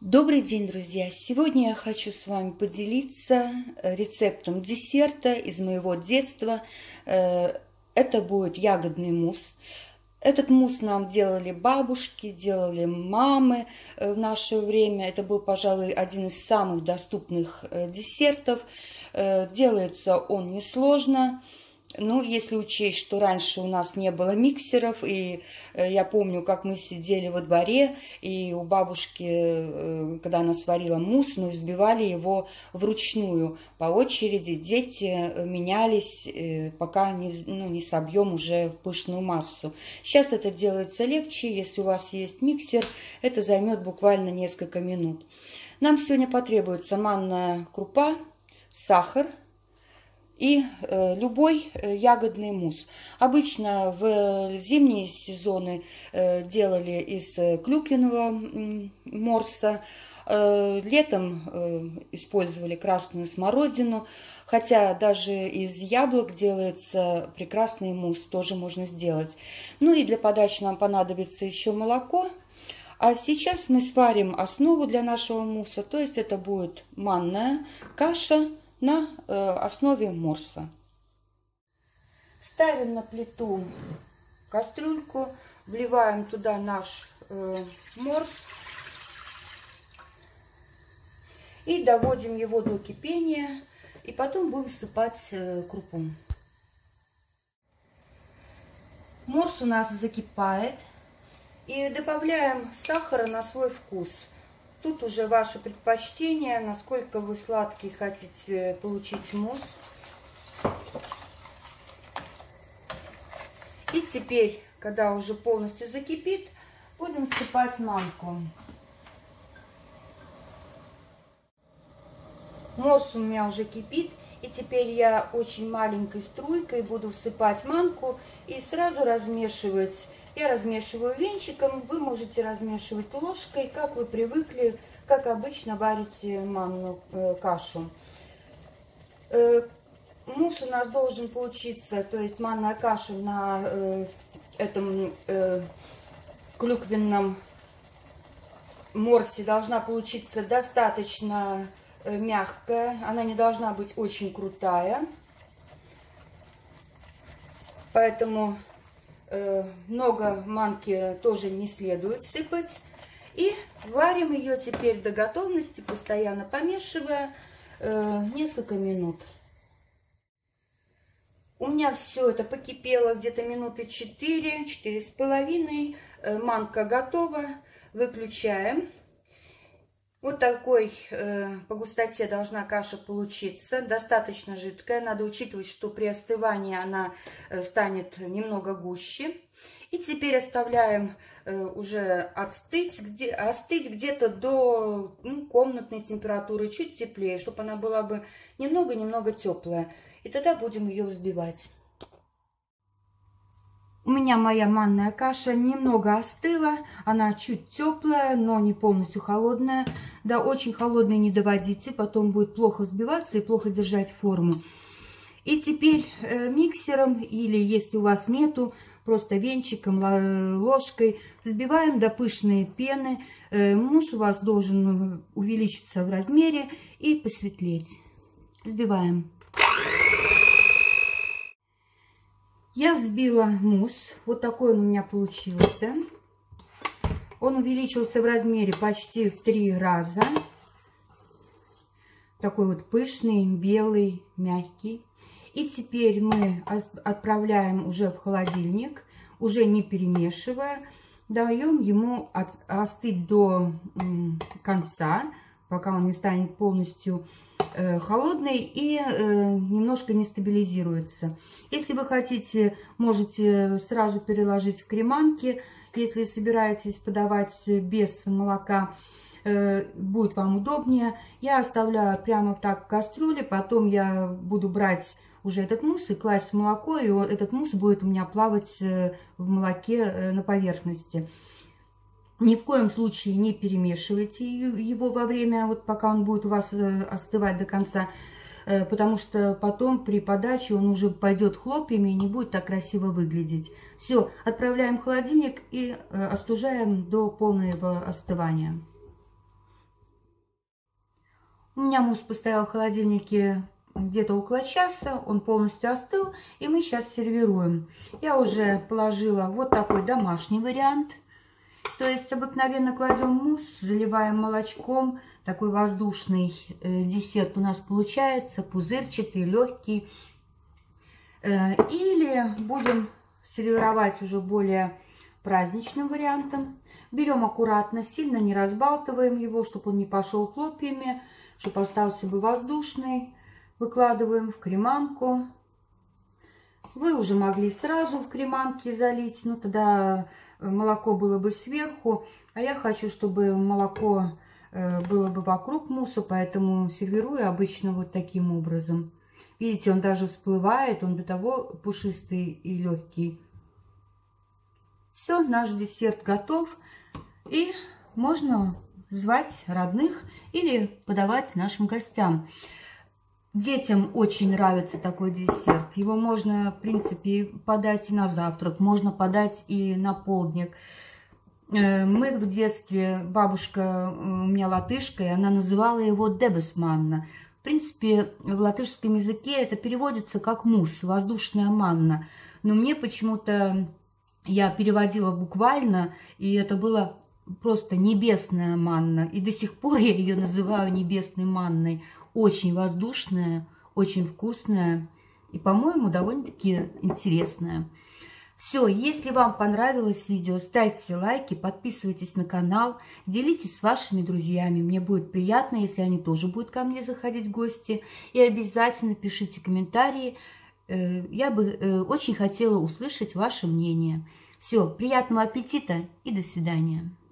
Добрый день, друзья! Сегодня я хочу с вами поделиться рецептом десерта из моего детства. Это будет ягодный мусс. Этот мусс нам делали бабушки, делали мамы в наше время. Это был, пожалуй, один из самых доступных десертов. Делается он несложно. Ну, если учесть, что раньше у нас не было миксеров, и я помню, как мы сидели во дворе, и у бабушки, когда она сварила мусс, мы взбивали его вручную. По очереди дети менялись, пока не собьем уже пышную массу. Сейчас это делается легче, если у вас есть миксер, это займет буквально несколько минут. Нам сегодня потребуется манная крупа, сахар и любой ягодный мусс. Обычно в зимние сезоны делали из клюквенного морса, летом использовали красную смородину, хотя даже из яблок делается прекрасный мусс, тоже можно сделать. Ну и для подачи нам понадобится еще молоко. А сейчас мы сварим основу для нашего мусса, то есть это будет манная каша на основе морса. Ставим на плиту кастрюльку, вливаем туда наш морс и доводим его до кипения, и потом будем всыпать крупу. Морс у нас закипает, и добавляем сахара на свой вкус. Тут уже ваше предпочтение, насколько вы сладкий хотите получить мусс. И теперь, когда уже полностью закипит, будем всыпать манку. Морс у меня уже кипит, и теперь я очень маленькой струйкой буду всыпать манку и сразу размешивать. Я размешиваю венчиком, вы можете размешивать ложкой, как вы привыкли, как обычно варите манную кашу. Мусс у нас должен получиться, то есть манная каша на этом клюквенном морсе должна получиться достаточно мягкая, она не должна быть очень крутая, поэтому много манки тоже не следует сыпать. И варим ее теперь до готовности, постоянно помешивая, несколько минут. У меня все это покипело где-то минуты 4-4,5. Манка готова. Выключаем. Вот такой по густоте должна каша получиться, достаточно жидкая. Надо учитывать, что при остывании она станет немного гуще. И теперь оставляем уже остыть где-то до комнатной температуры, чуть теплее, чтобы она была бы немного-немного теплая. И тогда будем ее взбивать. У меня моя манная каша немного остыла, она чуть теплая, но не полностью холодная. До очень холодной не доводите, потом будет плохо взбиваться и плохо держать форму. И теперь миксером, или если у вас нету, просто венчиком, ложкой взбиваем до пышной пены. Мусс у вас должен увеличиться в размере и посветлеть. Взбиваем. Я взбила мусс, вот такой он у меня получился. Он увеличился в размере почти в 3 раза. Такой вот пышный, белый, мягкий. И теперь мы отправляем уже в холодильник, уже не перемешивая. Даем ему остыть до конца, пока он не станет полностью холодный и немножко не стабилизируется. Если вы хотите, можете сразу переложить в креманки. Если собираетесь подавать без молока, будет вам удобнее. Я оставляю прямо так в кастрюле, потом я буду брать уже этот мусс и класть в молоко, и этот мусс будет у меня плавать в молоке на поверхности. Ни в коем случае не перемешивайте его во время, вот пока он будет у вас остывать до конца, потому что потом при подаче он уже пойдет хлопьями и не будет так красиво выглядеть. Все, отправляем в холодильник и остужаем до полного остывания. У меня мусс постоял в холодильнике где-то около часа, он полностью остыл, и мы сейчас сервируем. Я уже положила вот такой домашний вариант. То есть обыкновенно кладем мусс, заливаем молочком. Такой воздушный десерт у нас получается, пузырчатый, легкий. Или будем сервировать уже более праздничным вариантом. Берем аккуратно, сильно не разбалтываем его, чтобы он не пошел хлопьями, чтобы остался бы воздушный. Выкладываем в креманку. Вы уже могли сразу в креманке залить, но тогда молоко было бы сверху. А я хочу, чтобы молоко было бы вокруг мусса, поэтому сервирую обычно вот таким образом. Видите, он даже всплывает, он до того пушистый и легкий. Все, наш десерт готов. И можно звать родных или подавать нашим гостям. Детям очень нравится такой десерт. Его можно, в принципе, подать и на завтрак, можно подать и на полдник. Мы в детстве, бабушка у меня латышка, и она называла его дебесманна. В принципе, в латышском языке это переводится как мусс, воздушная манна. Но мне почему-то, я переводила буквально, и это было просто небесная манна. И до сих пор я ее называю небесной манной. Очень воздушная, очень вкусная и, по-моему, довольно-таки интересная. Все, если вам понравилось видео, ставьте лайки, подписывайтесь на канал, делитесь с вашими друзьями. Мне будет приятно, если они тоже будут ко мне заходить в гости. И обязательно пишите комментарии. Я бы очень хотела услышать ваше мнение. Все, приятного аппетита и до свидания.